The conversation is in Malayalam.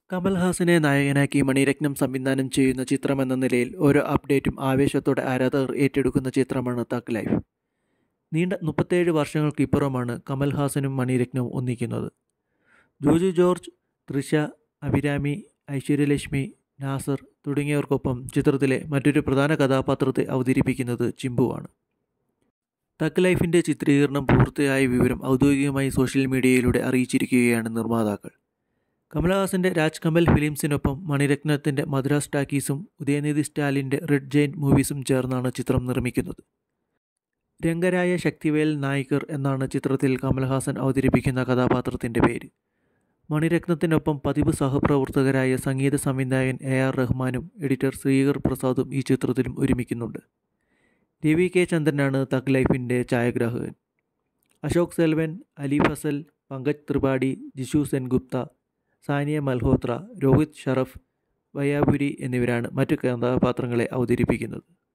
കമൽഹാസനെ നായകനാക്കി മണിരത്നം സംവിധാനം ചെയ്യുന്ന ചിത്രമെന്ന നിലയിൽ ഓരോ അപ്ഡേറ്റും ആവേശത്തോടെ ആരാധകർ ഏറ്റെടുക്കുന്ന ചിത്രമാണ് തഗ് ലൈഫ്. നീണ്ട 37 വർഷങ്ങൾക്കിപ്പുറമാണ് കമൽഹാസനും മണിരത്നവും ഒന്നിക്കുന്നത്. ജോജു ജോർജ്, തൃഷ, അഭിരാമി, ഐശ്വര്യലക്ഷ്മി, നാസർ തുടങ്ങിയവർക്കൊപ്പം ചിത്രത്തിലെ മറ്റൊരു പ്രധാന കഥാപാത്രത്തെ അവതരിപ്പിക്കുന്നത് ചിമ്പുവാണ്. തഗ് ലൈഫിൻ്റെ ചിത്രീകരണം പൂർത്തിയായ വിവരം ഔദ്യോഗികമായി സോഷ്യൽ മീഡിയയിലൂടെ അറിയിച്ചിരിക്കുകയാണ് നിർമ്മാതാക്കൾ. കമൽഹാസൻ്റെ രാജ് കമൽ ഫിലിംസിനൊപ്പം മണിരത്നത്തിൻ്റെ മദ്രാസ് ടാക്കീസും ഉദയനിധി സ്റ്റാലിൻ്റെ റെഡ് ജെയിൻറ്റ് മൂവീസും ചേർന്നാണ് ചിത്രം നിർമ്മിക്കുന്നത്. രംഗരായ ശക്തിവേൽ നായ്ക്കർ എന്നാണ് ചിത്രത്തിൽ കമൽഹാസൻ അവതരിപ്പിക്കുന്ന കഥാപാത്രത്തിൻ്റെ പേര്. മണിരത്നത്തിനൊപ്പം പതിവ് സഹപ്രവർത്തകരായ സംഗീത സംവിധായകൻ AR റഹ്മാനും എഡിറ്റർ ശ്രീകർ പ്രസാദും ഈ ചിത്രത്തിലും ഒരുമിക്കുന്നുണ്ട്. രവി കെ ചന്ദ്രനാണ് തഗ് ലൈഫിൻ്റെ ഛായാഗ്രാഹകൻ. അശോക് സെൽവൻ, അലി ഫസൽ, പങ്കജ് ത്രിപാഠി, ജിഷു സെൻഗുപ്ത, സാനിയ മൽഹോത്ര, രോഹിത് ഷറഫ്, വയാപുരി എന്നിവരാണ് മറ്റു കഥാപാത്രങ്ങളെ അവതരിപ്പിക്കുന്നത്.